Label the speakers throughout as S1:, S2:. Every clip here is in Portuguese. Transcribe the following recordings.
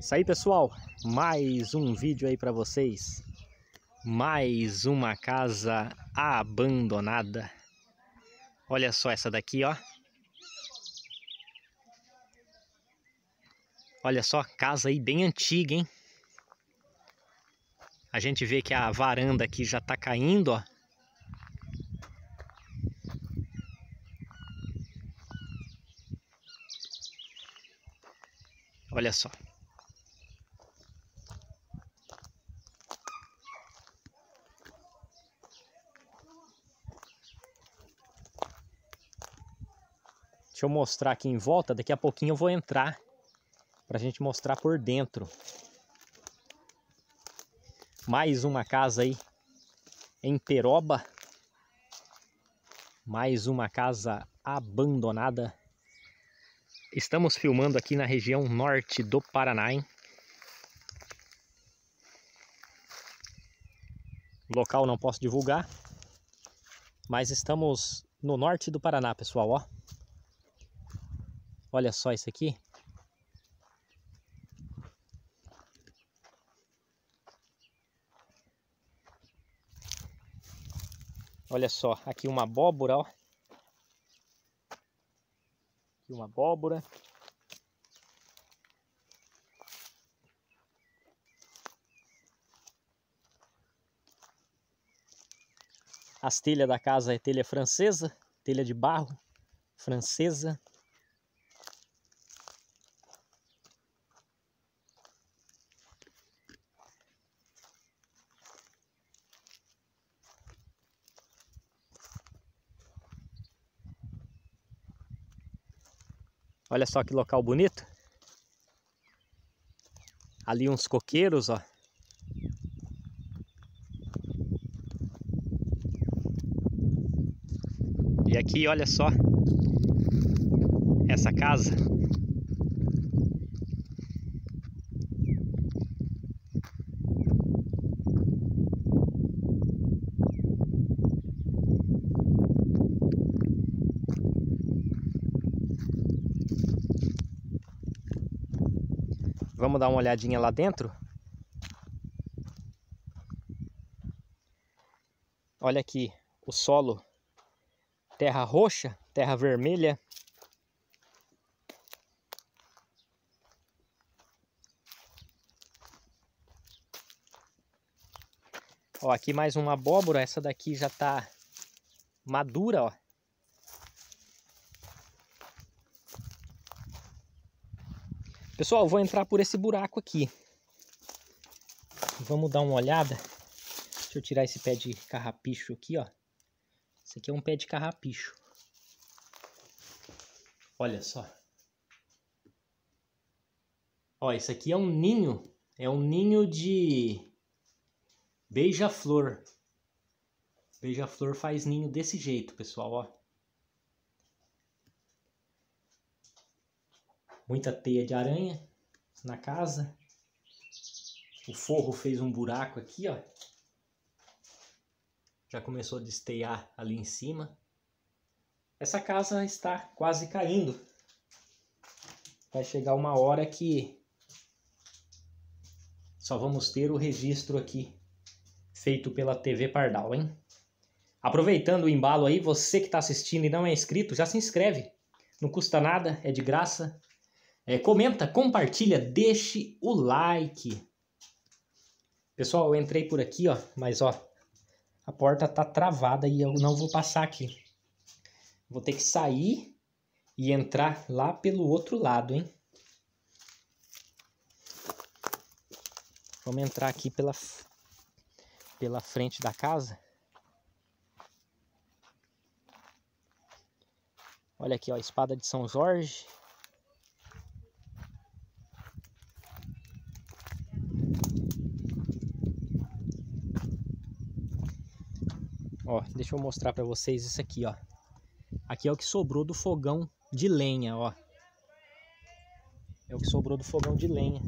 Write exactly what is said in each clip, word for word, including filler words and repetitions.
S1: Isso aí, pessoal, mais um vídeo aí para vocês. Mais uma casa abandonada. Olha só essa daqui, ó. Olha só, casa aí bem antiga, hein? A gente vê que a varanda aqui já tá caindo, ó. Olha só. Deixa eu mostrar aqui em volta, daqui a pouquinho eu vou entrar pra gente mostrar por dentro. Mais uma casa aí em Peroba. Mais uma casa abandonada. Estamos filmando aqui na região norte do Paraná, hein? O local não posso divulgar, mas estamos no norte do Paraná, pessoal, ó. Olha só isso aqui. Olha só, aqui uma abóbora, ó. Aqui uma abóbora. As telhas da casa é telha francesa, telha de barro francesa. Olha só que local bonito. Ali uns coqueiros, ó. E aqui, olha só, essa casa. Vamos dar uma olhadinha lá dentro? Olha aqui, o solo. Terra roxa, terra vermelha. Ó, aqui mais uma abóbora. Essa daqui já tá madura, ó. Pessoal, eu vou entrar por esse buraco aqui. Vamos dar uma olhada. Deixa eu tirar esse pé de carrapicho aqui, ó. Esse aqui é um pé de carrapicho. Olha só. Ó, esse aqui é um ninho. É um ninho de beija-flor. Beija-flor faz ninho desse jeito, pessoal, ó. Muita teia de aranha na casa. O forro fez um buraco aqui, ó. Já começou a desteiar ali em cima. Essa casa está quase caindo. Vai chegar uma hora que só vamos ter o registro aqui feito pela T V Pardal, hein? Aproveitando o embalo aí, você que está assistindo e não é inscrito, já se inscreve. Não custa nada, é de graça. É, comenta, compartilha, deixe o like. Pessoal, eu entrei por aqui, ó, mas ó, a porta tá travada e eu não vou passar aqui. Vou ter que sair e entrar lá pelo outro lado, hein? Vamos entrar aqui pela, pela frente da casa. Olha aqui, ó, a espada de São Jorge. Ó, deixa eu mostrar pra vocês isso aqui, ó. Aqui é o que sobrou do fogão de lenha, ó. É o que sobrou do fogão de lenha.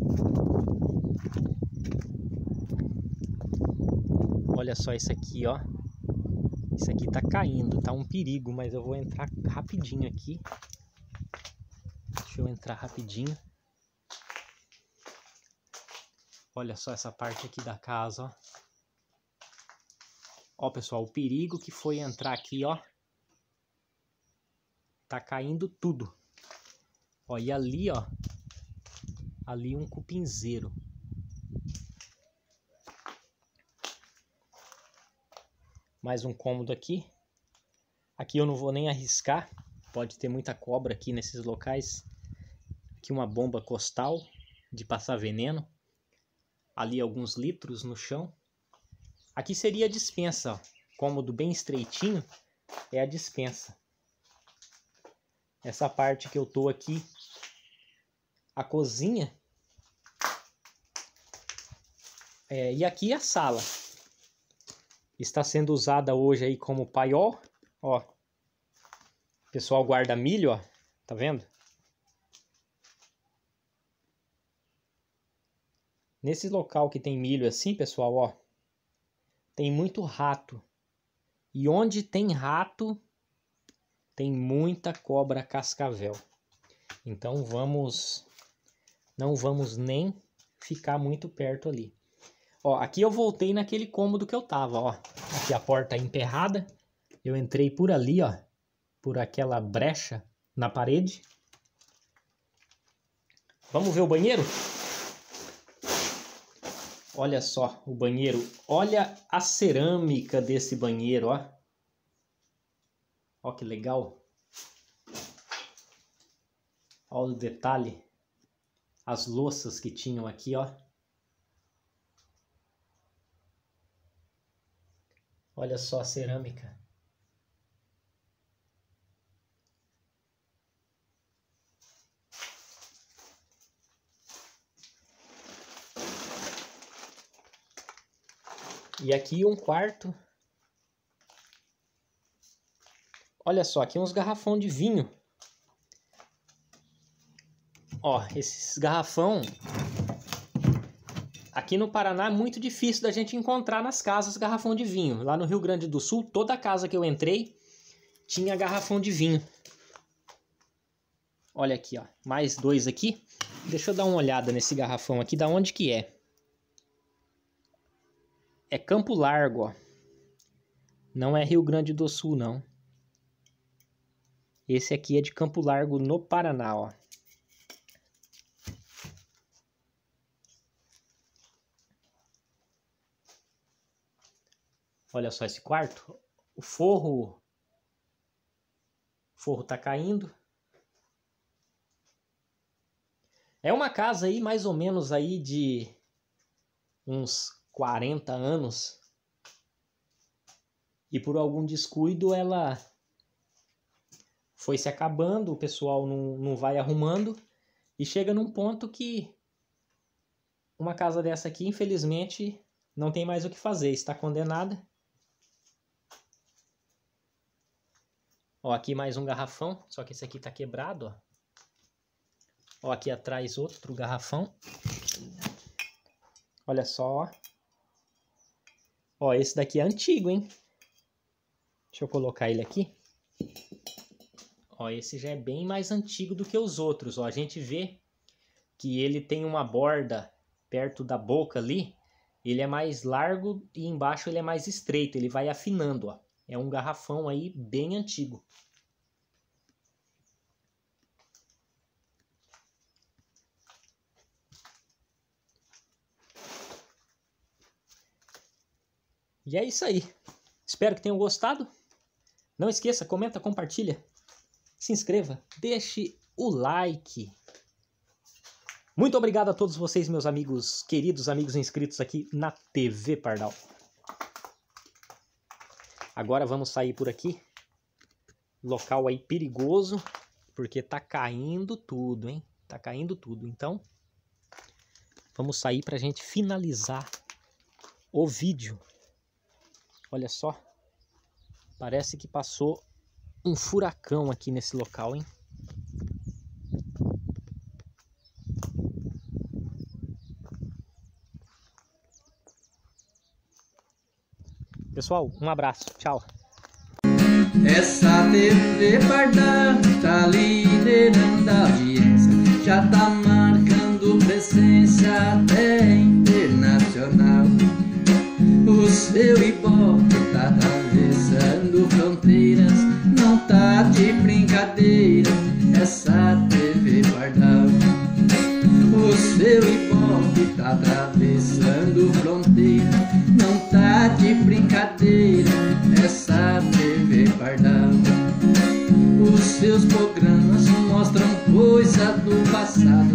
S1: Olha só isso aqui, ó. Isso aqui tá caindo, tá um perigo, mas eu vou entrar rapidinho aqui. Deixa eu entrar rapidinho. Olha só essa parte aqui da casa, ó. Ó, pessoal, o perigo que foi entrar aqui, ó. Tá caindo tudo. Ó, e ali, ó. Ali um cupinzeiro. Mais um cômodo aqui. Aqui eu não vou nem arriscar. Pode ter muita cobra aqui nesses locais. Aqui uma bomba costal de passar veneno. Ali alguns litros no chão. Aqui seria a despensa, ó. Cômodo bem estreitinho é a despensa. Essa parte que eu tô aqui, a cozinha. É, e aqui a sala. Está sendo usada hoje aí como paiol, ó. O pessoal guarda milho, ó. Tá vendo? Nesse local que tem milho assim, pessoal, ó, tem muito rato. E onde tem rato, tem muita cobra cascavel. Então vamos, não vamos nem ficar muito perto ali. Ó, aqui eu voltei naquele cômodo que eu tava, ó. Aqui a porta emperrada. Eu entrei por ali, ó, por aquela brecha na parede. Vamos ver o banheiro? Olha só o banheiro. Olha a cerâmica desse banheiro, ó. Ó que legal. Olha o detalhe. As louças que tinham aqui, ó. Olha só a cerâmica. E aqui um quarto. Olha só, aqui uns garrafão de vinho. Ó, esses garrafão... Aqui no Paraná é muito difícil da gente encontrar nas casas garrafão de vinho. Lá no Rio Grande do Sul, toda casa que eu entrei tinha garrafão de vinho. Olha aqui, ó. Mais dois aqui. Deixa eu dar uma olhada nesse garrafão aqui. Da onde que é? É Campo Largo, ó. Não é Rio Grande do Sul, não. Esse aqui é de Campo Largo, no Paraná, ó. Olha só esse quarto. O forro... O forro tá caindo. É uma casa aí, mais ou menos aí de uns quarenta anos. E por algum descuido ela foi se acabando, o pessoal não, não vai arrumando. E chega num ponto que uma casa dessa aqui, infelizmente, não tem mais o que fazer. Está condenada. Ó, aqui mais um garrafão, só que esse aqui tá quebrado, ó. Ó, aqui atrás outro garrafão. Olha só, ó. Ó, esse daqui é antigo, hein? Deixa eu colocar ele aqui. Ó, esse já é bem mais antigo do que os outros, ó. A gente vê que ele tem uma borda perto da boca ali. Ele é mais largo e embaixo ele é mais estreito. Ele vai afinando, ó. É um garrafão aí bem antigo. E é isso aí. Espero que tenham gostado. Não esqueça, comenta, compartilha. Se inscreva, deixe o like. Muito obrigado a todos vocês, meus amigos, queridos amigos inscritos aqui na T V Pardal. Agora vamos sair por aqui. Local aí perigoso, porque tá caindo tudo, hein? Tá caindo tudo. Então, vamos sair pra gente finalizar o vídeo. Olha só. Parece que passou um furacão aqui nesse local, hein? Pessoal, um abraço. Tchau.
S2: Essa T V Pardal tá liderando a audiência, já tá marcando presença até em nacional. O seu ibope tá atravessando fronteiras, não tá de brincadeira essa T V Pardal. O seu ibope tá atravessando fronteiras, não tá de brincadeira essa T V Pardal. Os seus programas mostram coisa do passado,